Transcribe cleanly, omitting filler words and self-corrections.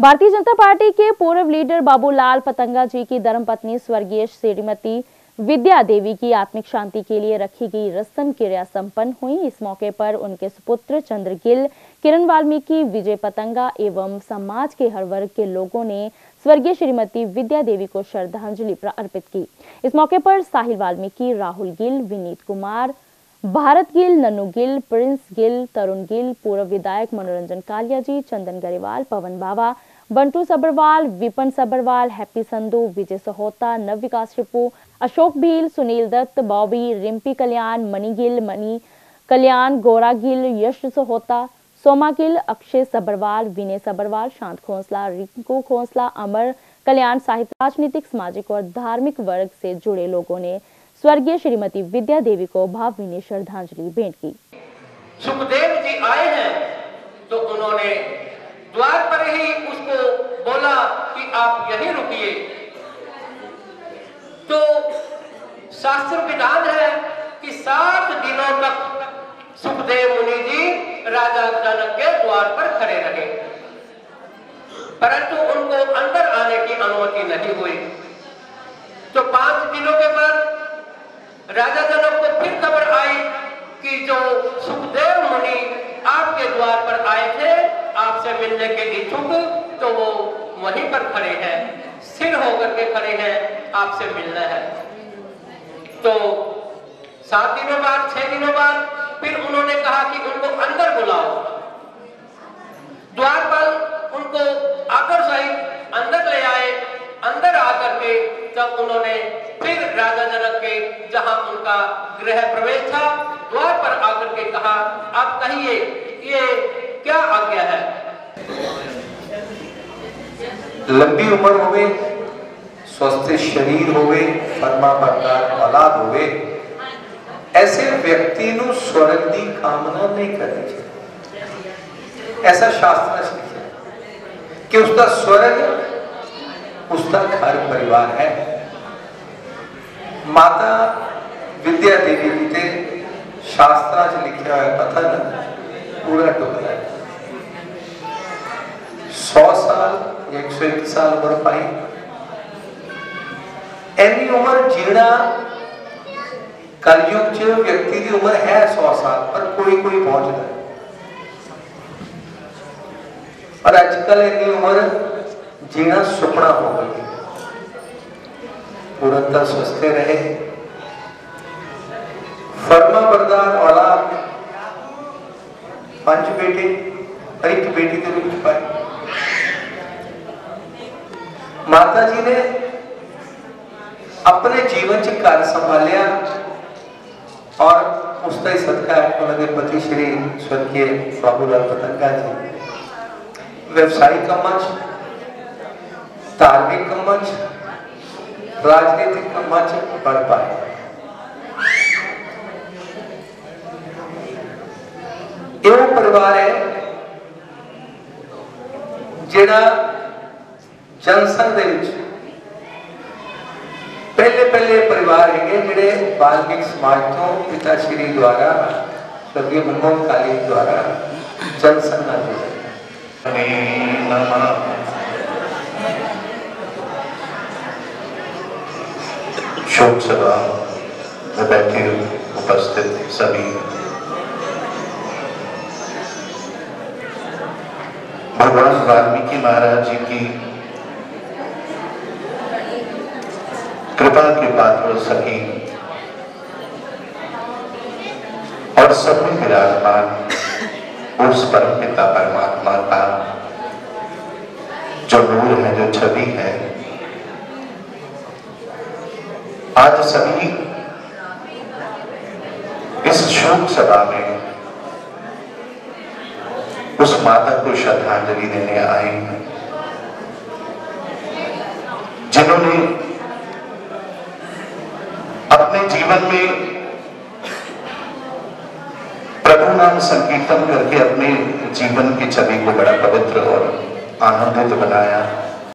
Bharatiya Janata party के पूर्व leader Babulal पतंगा जी की धर्मपत्नी स्वर्गीय श्रीमती विद्या देवी की आत्मिक शांति के लिए रखी गई रस्म क्रिया संपन्न हुई। इस मौके पर उनके सुपुत्र चंद्र गिल, किरण वाल्मीकि, विजय पतंगा एवं समाज के हर वर्ग के लोगों ने स्वर्गीय श्रीमती विद्या देवी को श्रद्धांजलि अर्पित की। इस मौके पर साहिल वाल्मीकि, राहुल गिल, विनीत कुमार, भारत गिल, नन्नू गिल, प्रिंस गिल, तरुण गिल, पूर्व विधायक मनोरंजन कालिया जी, चंदन गरेवाल, पवन बाबा, बंटू सब्रवाल, विपन सब्रवाल, हैप्पी संधू, विजय सहोता, नव विकास रिपू, अशोक भील, सुनील दत्त, बॉबी, रिम्पी कल्याण, मणि गिल, मणि कल्याण, गोरा गिल, यश सहोता, सोमा गिल, अक्षय सब्रवाल, विनय सब्रवाल, शांत खोसला, रिंकू खोसला, अमर कल्याण साहित्य, राजनीतिक, सामाजिक और धार्मिक वर्ग से जुड़े लोगों ने स्वर्गीय श्रीमती विद्या देवी को भावभीनी श्रद्धांजलि भेंट की। सुखदेव जी आए हैं तो उन्होंने द्वार पर ही उसको बोला कि आप यहीं रुकिए। तो शास्त्र विधान है कि 7 दिनों तक सुखदेव मुनि जी राजा जनक के द्वार पर खड़े रहे, परंतु उनको अंदर आने की अनुमति नहीं हुई। तो 5 दिनों के बाद राजा जनक को फिर खबर आई कि जो सुखदेव मुनि आपके द्वार पर आए थे आपसे मिलने के इच्छुक, तो वो वहीं पर खड़े हैं, सिर होकर के खड़े हैं, आपसे मिलना है। तो 7 दिनों बाद, 6 दिनों बाद फिर उन्होंने कहा कि उनको अंदर बुलाओ। द्वारपाल उनको आकर सहित अंदर ले आए। अंदर आकर के तब उन्होंने फिर राजा जनक के जहां उनका गृह प्रवेश था, द्वार पर आकर के कहा, आप कहिए ये क्या आज्ञा है। लंबी उम्र होवे, स्वस्थ शरीर होवे, फरमा बरदार औलाद होवे, ऐसे व्यक्ति नु स्वर्ग की कामना नहीं करनी चाहिए। ऐसा शास्त्र लिखा कि उसका स्वर्ग उसका घर परिवार है। माता विद्या देवी जी के शास्त्रा च लिखा हुआ कथन पूरा टुकड़ा है। 100 साल 101 साल उम्र पाई, ऐनी उम्र जीना कलयुग च व्यक्ति की उम्र है 100 साल, पर कोई कोई पहुंचता है। और अजकल इतनी उम्र जीना सुपना हो गई। पूर्णतः स्वस्थ रहे, फर्मा बरदार औलाद, 5 बेटे और 1 बेटी के रूप में पाए। माता जी ने अपने जीवन च घर संभालिया और उसका ही सदका उन्होंने पति श्री स्वर्गीय बाबूलाल पतंगा जी व्यवसायिक कामों, धार्मिक कामों, राजनीतिक कामों बढ़ पाए। एवं परिवार है जिहड़ा जनसंघ दे विच पहले परिवार है जिहड़े वाल्मीकि समाज तो पिता श्री द्वारा स्वर्गीय मनमोहन काली द्वारा जनसंघ नाल जुड़े। शोक सभा में बैठे उपस्थित सभी भगवान वाल्मीकि महाराज जी की कृपा के पात्र सभी और सब में विराजमान उस परम पिता परमात्मा का जो नूर है, जो छवि है, आज सभी इस शोक सभा में उस माता को श्रद्धांजलि देने आए हैं जिन्होंने अपने जीवन में प्रभु नाम संकीर्तन करके अपने जीवन की छवि को बड़ा पवित्र और आनंदित बनाया।